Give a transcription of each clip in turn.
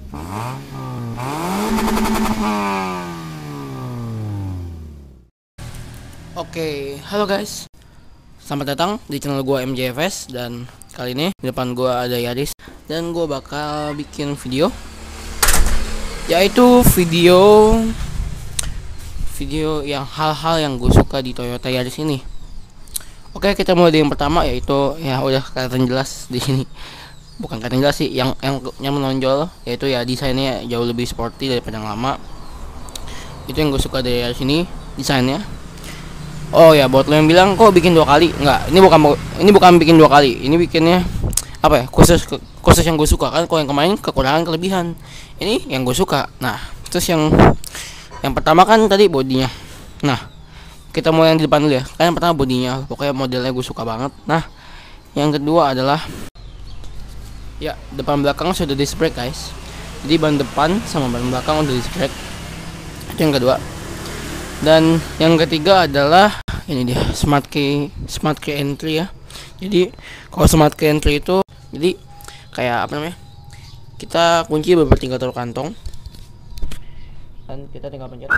Oke, halo guys. Selamat datang di channel gua MJFS, dan kali ini di depan gua ada Yaris dan gua bakal bikin video, yaitu video yang hal-hal yang gue suka di Toyota Yaris ini. Oke, kita mulai dari yang pertama, yaitu ya udah kelihatan jelas di sini. Bukan kelihatan jelas sih, yang menonjol, yaitu ya desainnya jauh lebih sporty daripada yang lama. Itu yang gue suka dari Yaris ini, desainnya. Oh ya, buat lo yang bilang kok bikin 2 kali, enggak, ini bukan bikin 2 kali, ini bikinnya apa ya, khusus yang gue suka. Kan kalau yang kemarin kekurangan kelebihan, ini yang gue suka. Nah, terus yang pertama kan tadi bodinya. Nah, kita mulai yang di depan dulu ya. Kan yang pertama bodinya, pokoknya modelnya gue suka banget. Nah, yang kedua adalah ya, depan belakang sudah disc brake guys. Jadi ban depan sama ban belakang udah disc brake. Itu yang kedua. Dan yang ketiga adalah ini dia, smart key entry ya. Jadi kalau smart key entry itu jadi kayak apa namanya, kita kunci beberapa tinggal taruh kantong dan kita tinggal pencet.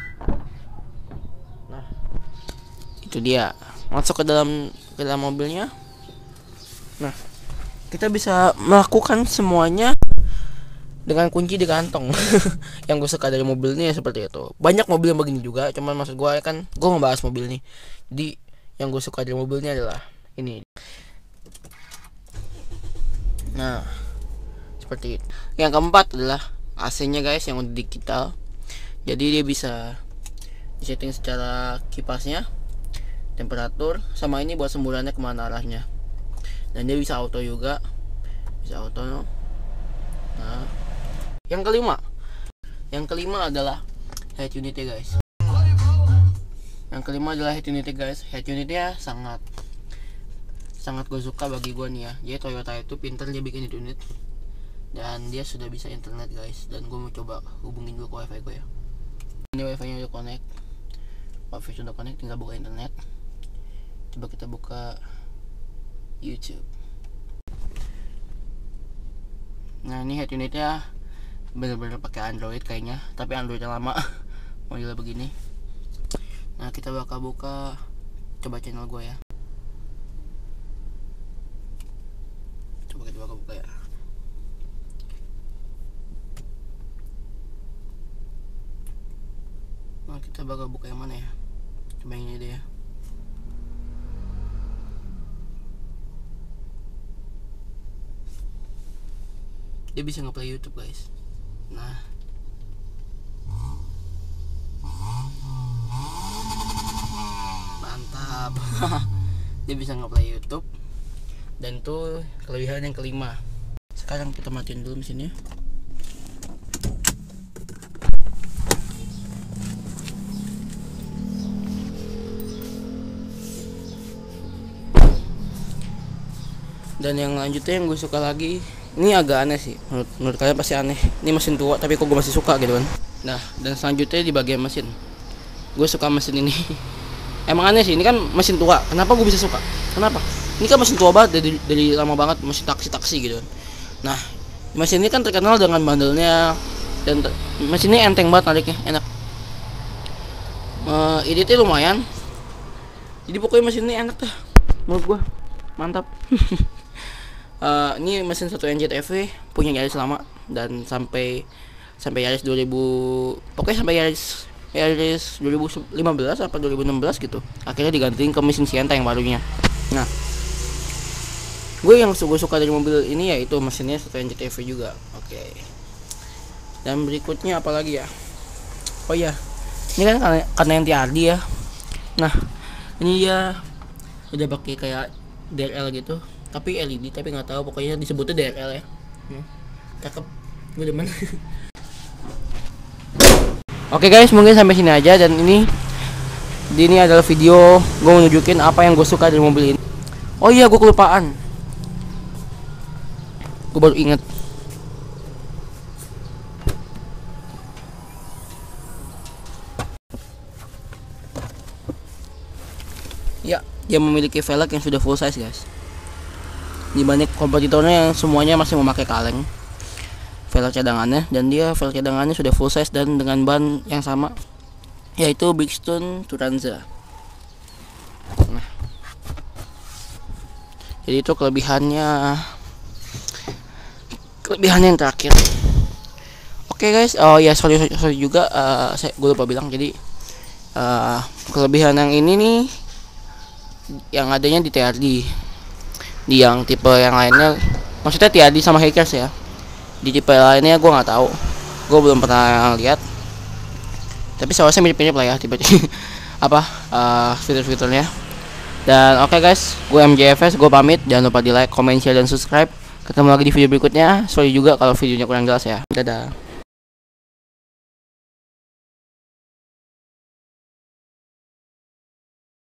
Nah, itu dia, masuk ke dalam mobilnya. Nah, kita bisa melakukan semuanya dengan kunci di kantong. Yang gue suka dari mobil ini ya seperti itu. Banyak mobil yang begini juga, cuman maksud gue kan gue membahas mobil ini. Jadi yang gue suka dari mobil ini adalah ini. Nah, seperti itu. Yang keempat adalah AC-nya guys, yang udah digital. Jadi dia bisa disetting secara kipasnya, temperatur, sama ini buat semburannya kemana arahnya. Dan dia bisa auto juga, bisa auto no. Nah, yang kelima adalah head unit ya guys. Head unitnya sangat gue suka bagi gue nih ya. Jadi Toyota itu pintar, dia bikin head unit dan dia sudah bisa internet guys. Dan gue mau coba hubungin dulu ke wifi gue ya. Ini wifi nya udah connect, wifi sudah connect, tinggal buka internet. Coba kita buka YouTube. Nah, ini head unitnya bener-bener pakai Android kayaknya, tapi Android yang lama. Model begini. Nah, kita bakal buka, coba channel gue ya. Coba kita bakal buka ya. Nah, kita bakal buka yang mana ya? Coba yang ini deh ya. Dia bisa nge-play YouTube guys. Nah, mantap. Dia bisa nge-play YouTube. Dan itu kelebihan yang kelima. Sekarang kita matiin dulu mesinnya. Dan yang lanjutnya yang gue suka lagi, ini agak aneh sih, menurut kalian pasti aneh. Ini mesin tua tapi kok gue masih suka gitu kan. Nah, dan selanjutnya di bagian mesin, gue suka mesin ini. Emang aneh sih, ini kan mesin tua, kenapa gue bisa suka? Kenapa? Ini kan mesin tua banget, dari lama banget, mesin taksi gitu kan. Nah, mesin ini kan terkenal dengan bandelnya, dan mesin ini enteng banget nariknya, enak. Editnya lumayan. Jadi pokoknya mesin ini enak dah, menurut gue mantap. Ini mesin 1 NZF-V punya Yaris lama, dan sampai Yaris 2000, pokoknya sampai Yaris 2015 apa 2016 gitu. Akhirnya digantiin ke mesin Sienta yang barunya. Nah, gue suka dari mobil ini yaitu mesinnya 1 NZF-V juga. Oke. Dan berikutnya apa lagi ya? Oh iya, ini kan karena yang TRD ya. Nah, ini ya udah pakai kayak DRL gitu, tapi LED, tapi nggak tahu, pokoknya disebutnya DRL ya. Cakep, gue demen. Oke guys, mungkin sampai sini aja. Dan ini adalah video gue nunjukin apa yang gue suka dari mobil ini. Oh iya, gue kelupaan, gue baru inget. Ya, dia memiliki velg yang sudah full size guys, dibanding kompetitornya yang semuanya masih memakai kaleng. file cadangannya, dan dia file cadangannya sudah full size dan dengan ban yang sama, yaitu Bridgestone Turanza. Nah, jadi itu kelebihannya yang terakhir. Oke guys, oh ya sorry juga, gue lupa bilang. Jadi kelebihan yang ini nih, yang adanya di TRD. Di yang tipe yang lainnya, maksudnya TRD sama Hackers ya. Di tipe lainnya gue nggak tahu, gue belum pernah lihat. Tapi seharusnya mirip-mirip lah ya tipe-tipe apa fitur-fiturnya. Dan oke guys, gue MJFS, gue pamit. Jangan lupa di like, comment, share, dan subscribe. Ketemu lagi di video berikutnya. Sorry juga kalau videonya kurang jelas ya. Dadah.